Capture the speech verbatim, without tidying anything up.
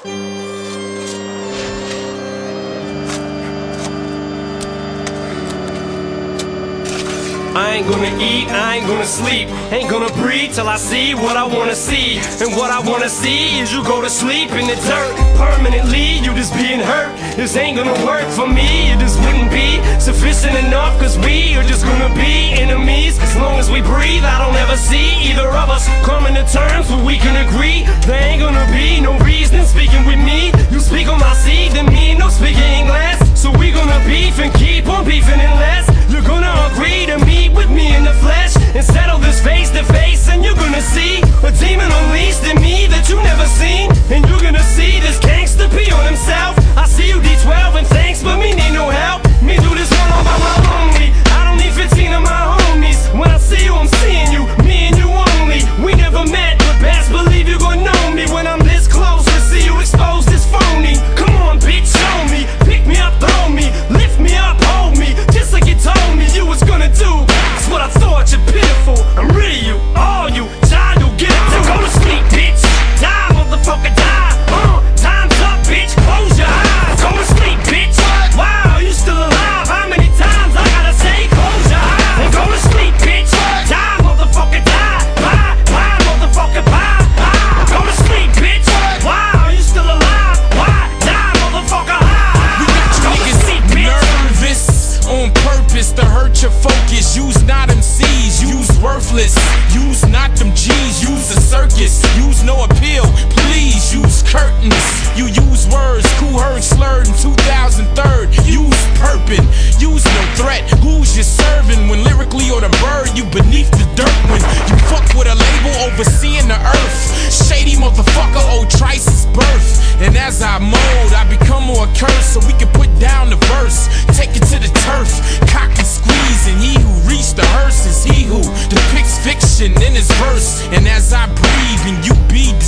I ain't gonna eat, I ain't gonna sleep, ain't gonna breathe till I see what I wanna see. And what I wanna see is you go to sleep in the dirt permanently, you just being hurt. This ain't gonna work for me, it just wouldn't be sufficient enough, cause we are just gonna be enemies. As long as we breathe, I don't ever see either of us coming to terms where we can agree. There ain't gonna be no reason speaking with me. You speak on my seed, then me no speaking English. So we gonna beef and keep on beefing unless you're gonna agree to meet with me in the flesh and settle this face to face. And you're gonna see a demon unleashed in me that you never seen. And you're gonna see this gangster pee on himself. I see you D twelve and thanks, but me need no help. Me do this one all by my lonely. I don't need fifteen of my homies. When I see you, I'm seeing you, me and you only. We never met, but best believe you gon' know me when I'm this close to see you expose this phony. Come on, bitch, show me. Pick me up, throw me, lift me up, hold me, just like you told me you was gonna do. That's what I thought, you're pitiful. I'm rid of you, all you, child, you get it. So go to sleep, bitch. Die, motherfucker, die. Uh, time's up, bitch. Close your eyes. Go to sleep, bitch. Wow, you still alive? How many times I gotta say close your eyes? And go to sleep, bitch. Die, motherfucker, die. Bye, bye, motherfucker, bye. Ah, go to sleep, bitch. Wow, you still alive? Why? Die, motherfucker. Ah, we got you niggas nervous on purpose to hurt your focus. Use not M Cs, use worthless. Use not them G's, use a circus. Use no appeal, please use curtains. You use words, cool heard slurred in two thousand three. Use purping, use no threat. Who's you serving when lyrically or the bird you beneath the dirt? When you fuck with a label overseeing the earth. Shady motherfucker, old Trice's birth. And as I mold, I become more cursed so we can put down the verse. Take it to the turf, cock and squeeze. And he who reached the hearse is he who depicts fiction in his verse. And as I breathe and you be